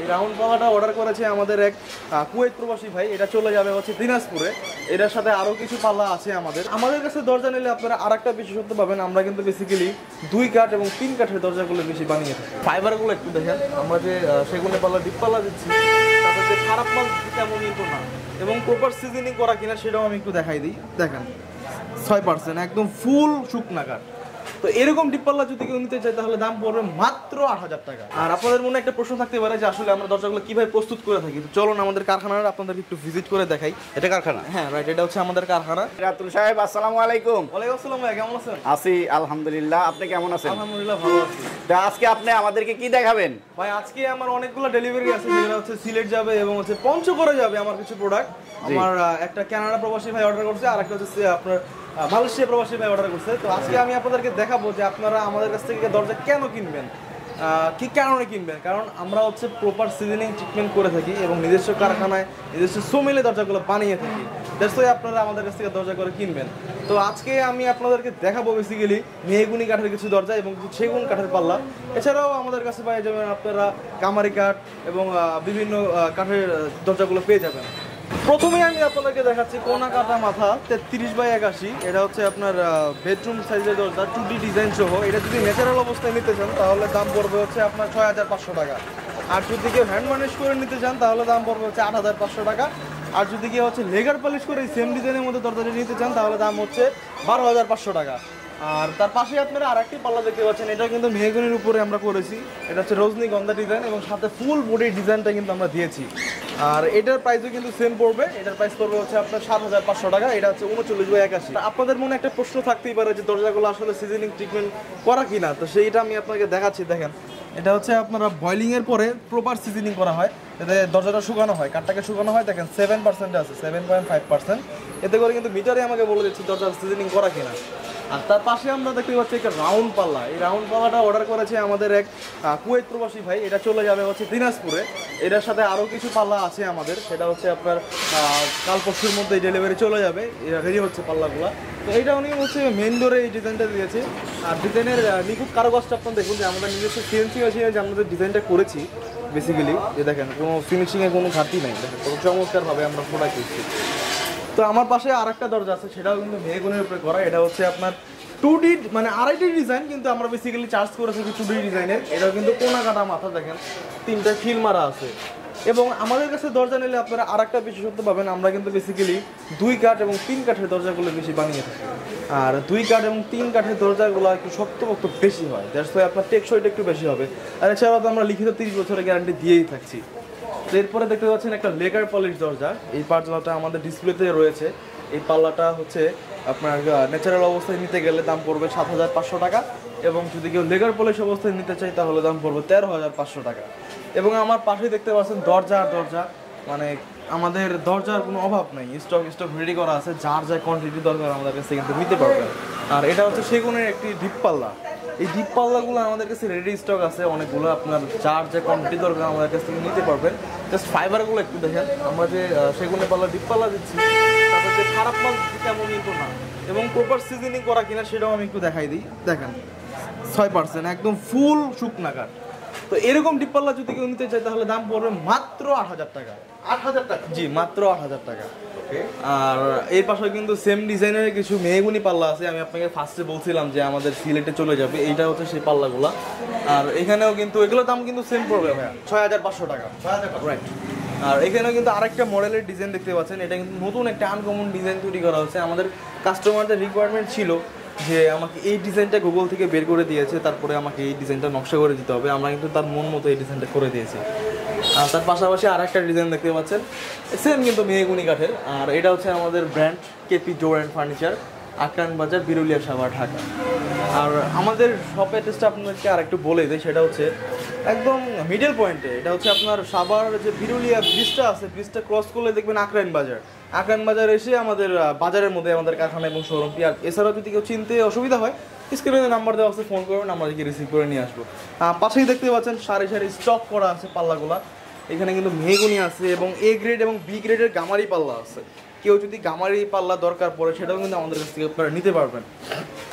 এই রাউন্ড পাল্লাটা অর্ডার করেছে আমাদের এক কুয়েত প্রবাসী ভাই। এটা চলে যাবে হচ্ছে দিনাজপুরে। এটার সাথে আরো কিছু পাল্লা আছে আমাদের কাছে দরজা নিলে আপনারা আরেকটা বিশেষত্ব পাবেন, আমরা কিন্তু বেসিক্যালি 2 কাঠ এবং 3 কাঠের দরজাগুলো বেশি বানিয়ে থাকি। ফাইবারগুলো একটু দেখেন, আমরা যে সেগুনের পাল্লা ডিপ পাল্লা দিচ্ছি তারপর যে খারাপ মাল তেমন কিন্তু না, এবং প্রপার সিজনিং করা কিনা সেটাও আমি একটু দেখাই দিই। দেখেন 6% একদম ফুল শুকনা কাঠ। তো এরকম ডিপ পাল্লা যদি কেউ নিতে চায় তাহলে দাম পড়বে মাত্র 8,000 টাকা। আর আপনাদের মনে একটা প্রশ্ন থাকতে পারে যে আসলে আমরা দরজাগুলো কিভাবে প্রস্তুত করে থাকি। তো চলুন আমাদের কারখানার আপনাদের একটু ভিজিট করে দেখাই। এটা কারখানা? হ্যাঁ রাইট, এটা হচ্ছে আমাদের কারখানা। রাতুল সাহেব আসসালামু আলাইকুম। ওয়ালাইকুম আসসালাম ভাই, কেমন আছেন? আছি আলহামদুলিল্লাহ, আপনি কেমন আছেন? আলহামদুলিল্লাহ ভালো আছি। তা আজকে আপনি আমাদেরকে কি দেখাবেন? ভাই আজকে আমার অনেকগুলো ডেলিভারি আছে, যেগুলো হচ্ছে সিলেট যাবে এবং হচ্ছে পঞ্চগড়ে যাবে আমার কিছু প্রোডাক্ট। আমার একটা কানাডা প্রবাসী ভাই অর্ডার করছে, আর একটা হচ্ছে আপনার মালয়েশিয়া প্রবাসী ভাই অর্ডার করছে। তো আজকে আমি আপনাদেরকে দেখাবো যে আপনারা আমাদের কাছ থেকে দরজা কেন কিনবেন, কি কারণে কিনবেন। কারণ আমরা হচ্ছে প্রপার সিজনিং ট্রিটমেন্ট করে থাকি এবং নিজস্ব কারখানায় নিজস্ব সোমিলে দরজাগুলো বানিয়ে থাকি। দ্যাটস ওয়াই আপনারা আমাদের কাছ থেকে দরজা করে কিনবেন। তো আজকে আমি আপনাদেরকে দেখাবো বেসিক্যালি মেহগুনি কাঠের কিছু দরজা এবং কিছু সেগুন কাঠের পাল্লা। এছাড়াও আমাদের কাছে পাই যাবেন আপনারা কামারি কাঠ এবং বিভিন্ন কাঠের দরজাগুলো পেয়ে যাবেন। প্রথমে আমি আপনাদেরকে দেখাচ্ছি কোনা কাটা মাথা 33x81। এটা হচ্ছে আপনার বেডরুম সাইজের দরজা 2D ডিজাইন সহ। এটা যদি ন্যাচারাল অবস্থায় নিতে চান তাহলে দাম পড়বে হচ্ছে আপনার 6,500 টাকা। আর যদি কেউ হ্যান্ড মার্নিশ করে নিতে চান তাহলে দাম পড়বে হচ্ছে 8,500 টাকা। আর যদি কেউ হচ্ছে লেগার পলিশ করে সেম ডিজাইনের মধ্যে দরজাটি নিতে চান তাহলে দাম হচ্ছে 12,500 টাকা। আর তার পাশে আপনারা আরেকটি পাল্লা দেখতে পাচ্ছেন, এটা কিন্তু মেহগনির উপরে আমরা করেছি। এটা হচ্ছে রজনীগন্ধা ডিজাইন এবং সাথে ফুল বডি ডিজাইনটা কিন্তু আমরা দিয়েছি। আর এটার প্রাইসও কিন্তু সেম পড়বে, এটার প্রাইস পড়বে হচ্ছে আপনার 7,500 টাকা। এটা হচ্ছে 39x81। আপনাদের মনে একটা প্রশ্ন থাকতেই পারে যে দরজাগুলো আসলে সিজনিং ট্রিটমেন্ট করা কিনা, তো সেইটা আমি আপনাকে দেখাচ্ছি। দেখেন এটা হচ্ছে আপনারা বয়লিং এর পরে প্রপার সিজনিং করা হয়, এতে দরজাটা শুকানো হয়, কাঠটাকে শুকানো হয়। দেখেন 7% আছে, 7.5%। এতে করে কিন্তু মিটারে আমাকে বলে দিচ্ছি দরজার সিজনিং করা কিনা। আর তার পাশে আমরা দেখতে পাচ্ছি একটা রাউন্ড পাল্লা। এই রাউন্ড পাল্লাটা অর্ডার করেছে আমাদের এক কুয়েত প্রবাসী ভাই। এটা চলে যাবে হচ্ছে দিনাজপুরে। এটার সাথে আরও কিছু পাল্লা আছে আমাদের, সেটা হচ্ছে আপনার কাল পরশুর মধ্যে ডেলিভারি চলে যাবে, রেডি হচ্ছে পাল্লাগুলো। তো এইটা উনি হচ্ছে মেন ডোরে এই ডিজাইনটা দিয়েছে। আর ডিজাইনের নিখুঁত কারুকাজটা আপনার দেখুন যে আমাদের নিজস্ব সিএনসি মেশিনে যে আমাদের ডিজাইনটা করেছি বেসিক্যালি, যে দেখেন কোনো ফিনিশিংয়ে কোনো ঘাটতি নাই, দেখেন খুব চমৎকারভাবে আমরা প্রোডাক্ট দিচ্ছি। তো আমার পাশে আরেকটা দরজা আছে, সেটাও কিন্তু মেহগনির উপরে করা। এটা হচ্ছে আপনার 2D মানে আড়াইটি ডিজাইন, কিন্তু আমরা বেসিক্যালি চার্জ করে থাকি 2D ডিজাইনের। এটাও কিন্তু কোনা কাটা মাথা, দেখেন 3টা খিল মারা আছে। এবং আমাদের কাছে দরজা নিলে আপনারা আরেকটা বিশেষত্ব পাবেন, আমরা কিন্তু বেসিক্যালি 2 কাঠ এবং 3 কাঠের দরজাগুলো বেশি বানিয়ে থাকি। আর 2 কাঠ এবং 3 কাঠের দরজাগুলো একটু শক্তপোক্ত বেশি হয়, দ্যাটস ওয়াই আপনার টেকসইটা একটু বেশি হবে। আর এছাড়াও তো আমরা লিখিত 30 বছরের গ্যারান্টি দিয়েই থাকছি। তো এরপরে দেখতে পাচ্ছেন একটা লেগার পলিশ দরজা। এই পাল্লাটা আমাদের ডিসপ্লেতে রয়েছে। এই পাল্লাটা হচ্ছে আপনার ন্যাচারাল অবস্থায় নিতে গেলে দাম পড়বে 7,500 টাকা, এবং যদি কেউ লেগার পলিশ অবস্থায় নিতে চাই তাহলে দাম পড়বে 13,500 টাকা। এবং আমার পাশেই দেখতে পাচ্ছেন দরজা মানে আমাদের দরজার কোনো অভাব নেই, স্টক রেডি করা আছে। যার যা কোয়ান্টিটি দরকার আমাদের কাছে কিন্তু নিতে পারবেন। আর এটা হচ্ছে সেগুনের একটি ডিপ পাল্লা। এই ডিপ পাল্লাগুলো আমাদের কাছে রেডি স্টক আছে অনেকগুলো, আপনার যার যে কোয়ান্টিটি দরকার আমাদের কাছ থেকে নিতে পারবেন। জাস্ট ফাইবারগুলো একটু দেখেন, আমরা যে সেগুনের পাল্লা ডিপ পাল্লা দিচ্ছি তারপর যে খারাপ মাল তেমন কিন্তু না, এবং প্রপার সিজনিং করা কিনা সেটাও আমি একটু দেখাই দিই। দেখেন 6% একদম ফুল শুকনা কাঠ। তো এরকম ডিপ পাল্লা যদি কেউ নিতে চায় তাহলে দাম পড়বে মাত্র 8,000 টাকা। 8,000 টাকা? জি, মাত্র 8,000 টাকা। আর এর পাশে কিন্তু সেম ডিজাইনের কিছু মেহগুনি পাল্লা আছে। আমি আপনাকে ফার্স্টে বলছিলাম যে আমাদের সিলেটে চলে যাবে, এইটা হচ্ছে সেই পাল্লাগুলা। আর এখানেও কিন্তু এগুলোর দাম কিন্তু সেম পড়বে ভাইয়া, 6,500 টাকা। 6,000 টাকা, রাইট। আর এখানেও কিন্তু আরেকটা মডেলের ডিজাইন দেখতে পাচ্ছেন। এটা কিন্তু নতুন একটা আনকমন ডিজাইন তৈরি করা হচ্ছে। আমাদের কাস্টমারদের রিকোয়ারমেন্ট ছিল যে আমাকে এই ডিজাইনটা গুগল থেকে বের করে দিয়েছে, তারপরে আমাকে এই ডিজাইনটা নকশা করে দিতে হবে। আমরা কিন্তু তার মন মতো এই ডিজাইনটা করে দিয়েছি। আর তার পাশাপাশি আর একটা ডিজাইন দেখতে পাচ্ছেন, সেম কিন্তু মেহগুনি কাঠের। আর এটা হচ্ছে আমাদের brand KP door and furniture, Akran Bazar, Biruliya Savar, Dhaka. আর আমাদের শপ অ্যাড্রেসটা আপনাদেরকে আর একটু বলে দিই, সেটা হচ্ছে একদম মিডল পয়েন্টে। এটা হচ্ছে আপনার সাভার যে বিরুলিয়া ব্রিজটা আছে, ব্রিজটা ক্রস করলে দেখবেন আক্রান বাজার। আক্রান বাজার এসে আমাদের বাজারের মধ্যে আমাদের কারখানা এবং শোরুমটি। আর এছাড়াও যদি কেউ চিনতে অসুবিধা হয় স্ক্রিনে নাম্বার দেওয়া আছে, ফোন করবেন, আমরা রিসিভ করে নিয়ে আসবো। পাশেই দেখতে পাচ্ছেন সারি সারি স্টক করা আছে পাল্লাগুলা। এখানে কিন্তু মেহগুনি আছে এবং এ গ্রেড এবং বি গ্রেডের গামারি পাল্লা আছে। কেউ যদি গামারি পাল্লা দরকার পড়ে সেটাও কিন্তু আমাদের কাছ থেকে আপনারা নিতে পারবেন।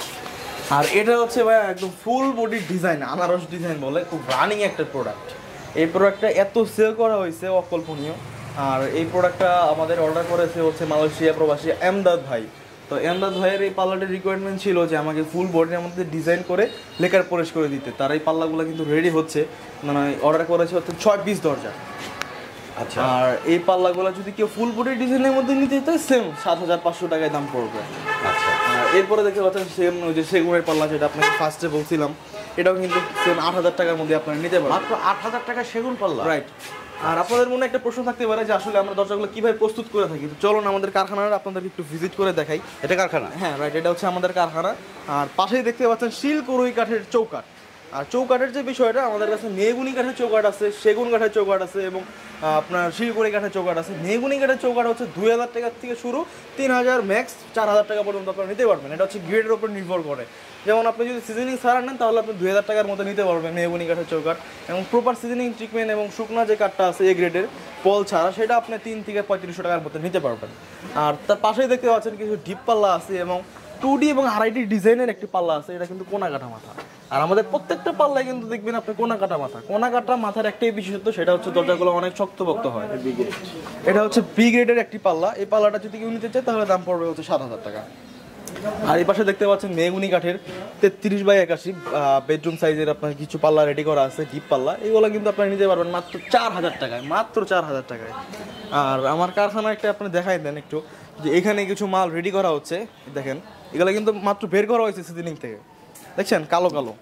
আর এটা হচ্ছে ভাই একদম ফুল বডি ডিজাইন, আনারস ডিজাইন বলে, খুব রানিং একটা প্রোডাক্ট। এই প্রোডাক্টটা এত সেল করা হয়েছে অকল্পনীয়। আর এই প্রোডাক্টটা আমাদের অর্ডার করেছে হচ্ছে মালয়েশিয়া প্রবাসী এমদাদ ভাই। তো এমদাদ ভাইয়ের এই পাল্লাটির রিকোয়ারমেন্ট ছিল যে আমাকে ফুল বডির মধ্যে ডিজাইন করে লেকার পলিশ করে দিতে। তার এই পাল্লাগুলো কিন্তু রেডি হচ্ছে, মানে অর্ডার করেছে হচ্ছে 6 পিস দরজা। আচ্ছা, আর এই পাল্লাগুলো যদি কেউ ফুল বডি ডিজাইনের মধ্যে নিতে চায় সেম 7,500 টাকায় দাম পড়বে। আচ্ছা, আর এরপরে দেখতে পাচ্ছেন সেম ওই যে সেগুনের পাল্লা, যেটা আপনাকে ফার্স্টে বলছিলাম, এটাও কিন্তু সেম 8,000 টাকার মধ্যে আপনারা নিতে পারবেন। মাত্র 8,000 টাকা সেগুন পাল্লা। রাইট। আর আপনাদের মনে একটা প্রশ্ন থাকতে পারে যে আসলে আমরা দরজাগুলো কিভাবে প্রস্তুত করে থাকি। তো চলুন আমাদের কারখানার আপনাদের একটু ভিজিট করে দেখাই। এটা কারখানা? হ্যাঁ রাইট, এটা হচ্ছে আমাদের কারখানা। আর পাশেই দেখতে পাচ্ছেন শিল করুই কাঠের চৌকাঠ। আর চৌকাঠের যে বিষয়টা, আমাদের কাছে মেহগুনি কাঠের চৌকাঠ আছে, সেগুন কাঠের চৌকাঠ আছে এবং আপনার শিলকুড়ি কাঠের চৌকাঠ আছে। মেহগুনি কাঠের চৌকাঠ হচ্ছে 2,000 টাকার থেকে শুরু, 3,000 ম্যাক্স 4,000 টাকা পর্যন্ত আপনারা নিতে পারবেন। এটা হচ্ছে গ্রেডের উপর নির্ভর করে। যেমন আপনি যদি সিজনিং ছাড়া নেন তাহলে আপনি 2,000 টাকার মতো নিতে পারবেন মেহগুনি কাঠের চৌকাঠ। এবং প্রপার সিজনিং ট্রিটমেন্ট এবং শুকনা যে কাঠটা আছে এ গ্রেডের পল ছাড়া, সেটা আপনি 3 থেকে 3500 টাকার মতো নিতে পারবেন। আর তার পাশেই দেখতে পাচ্ছেন কিছু ডিপ পাল্লা আছে এবং 2D এবং 2.5D ডিজাইনের একটি পাল্লা আছে। এটা কিন্তু কোনা কাটা মাথা। আর আমাদের প্রত্যেকটা পাল্লায় কিন্তু দেখবেন আপনি কোনা কাটা মাথা। কোনা কাটা মাথার একটাই বিশেষত্ব, সেটা হচ্ছে দরজাগুলো অনেক শক্তপোক্ত হয়। এটা হচ্ছে বি গ্রেডের একটি পাল্লা। এই পাল্লাটা যদি কেউ নিতে চায় তাহলে দাম পড়বে হচ্ছে 7,000 টাকা। আর এই পাশে দেখতে পাচ্ছেন মেহগুনি কাঠের 33x81 বেডরুম সাইজের আপনার কিছু পাল্লা রেডি করা আছে, ডিপ পাল্লা। এগুলো কিন্তু আপনারা নিতে পারবেন মাত্র 4,000 টাকায়, মাত্র 4,000 টাকায়। আর আমার কারখানা একটা আপনি দেখাই দেন একটু, যে এখানে কিছু মাল রেডি করা হচ্ছে। দেখেন এগুলো কিন্তু মাত্র বের করা হয়েছে সিজনিং থেকে। দেখছেন কালো কালো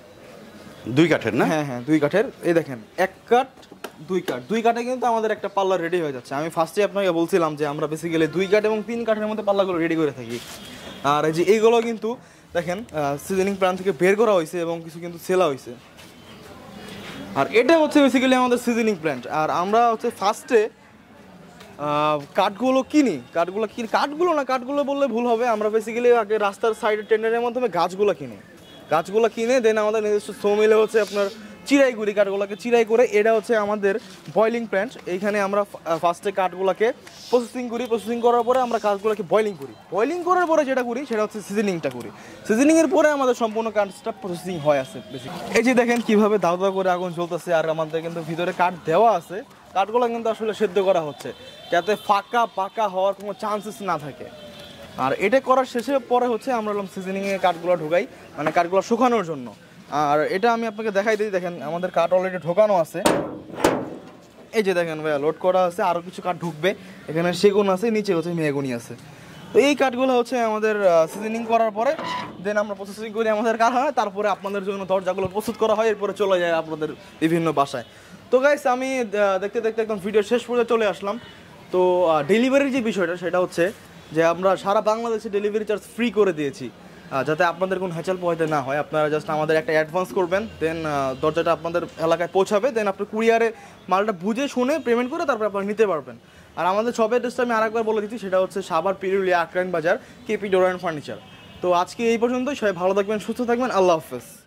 2 কাঠের না? হ্যাঁ হ্যাঁ 2 কাঠের। এই দেখেন 1 কাঠ 2 কাঠ, 2 কাঠে কিন্তু আমাদের একটা পাল্লা রেডি হয়ে যাচ্ছে। আমি ফার্স্টে আপনাকে বলছিলাম যে আমরা বেসিক্যালি 2 কাঠ এবং 3 কাঠের মধ্যে পাল্লাগুলো রেডি করে থাকি। আর এই যে এইগুলো কিন্তু দেখেন সিজনিং প্ল্যান থেকে বের করা হয়েছে এবং কিছু কিন্তু সেলা হয়েছে। আর এটা হচ্ছে বেসিক্যালি আমাদের সিজনিং প্ল্যান্ট। আর আমরা হচ্ছে ফার্স্টে কাঠগুলো কিনি, কাঠগুলো বললে ভুল হবে। আমরা বেসিক্যালি আগে রাস্তার সাইডে টেন্ডারের মাধ্যমে গাছগুলো কিনে দেন আমাদের নিজস্ব সোমিলে হচ্ছে আপনার চিরাই করি, কাঠগুলোকে চিরাই করে। এটা হচ্ছে আমাদের বয়লিং প্ল্যান্ট। এইখানে আমরা ফার্স্টে কাঠগুলোকে প্রসেসিং করার পরে আমরা কাঠগুলোকে বয়লিং করার পরে যেটা করি সেটা হচ্ছে সিজনিংটা করি। সিজনিংয়ের পরে আমাদের সম্পূর্ণ কাঠটা প্রসেসিং হয় আছে বেসিক্যালি। এই যে দেখেন কীভাবে দাও দাও করে আগুন জ্বলতেছে। আর আমাদের কিন্তু ভিতরে কাঠ দেওয়া আছে, কাঠগুলো কিন্তু আসলে সেদ্ধ করা হচ্ছে যাতে পাকা হওয়ার কোনো চান্সেস না থাকে। আর এটা করার শেষে পরে হচ্ছে আমরা সিজনিংয়ে কাঠগুলো ঢোকাই, মানে কাঠগুলো শুকানোর জন্য। আর এটা আমি আপনাকে দেখাই দিই। দেখেন আমাদের কাঠ অলরেডি ঢোকানো আছে। এই যে দেখেন ভাইয়া লোড করা আছে, আরও কিছু কাঠ ঢুকবে। এখানে সেগুন আছে, নিচে হচ্ছে মেহগুনি আছে। তো এই কাঠগুলো হচ্ছে আমাদের সিজনিং করার পরে দেন আমরা প্রসেসিং করি আমাদের কারখানায়। তারপরে আপনাদের জন্য দরজাগুলো প্রস্তুত করা হয়, এরপরে চলে যায় আপনাদের বিভিন্ন বাসায়। তো গাইস আমি দেখতে দেখতে একদম ভিডিও শেষ পর্যন্ত চলে আসলাম। তো ডেলিভারির যে বিষয়টা সেটা হচ্ছে যে আমরা সারা বাংলাদেশে ডেলিভারি চার্জ ফ্রি করে দিয়েছি, যাতে আপনাদের কোনো হ্যাচাল পোহাইতে না হয়। আপনারা জাস্ট আমাদের একটা অ্যাডভান্স করবেন, দেন দরজাটা আপনাদের এলাকায় পৌঁছাবে। দেন আপনি কুরিয়ারে মালটা বুঝে শুনে পেমেন্ট করে তারপরে আপনারা নিতে পারবেন। আর আমাদের শপের অ্যাড্রেসটা আমি আরেকবার বলে দিচ্ছি, সেটা হচ্ছে সাভার পিরুলিয়া আকরাইন বাজার, কেপি ডোর অ্যান্ড ফার্নিচার। তো আজকে এই পর্যন্তই। সবাই ভালো থাকবেন, সুস্থ থাকবেন। আল্লাহ হাফেজ।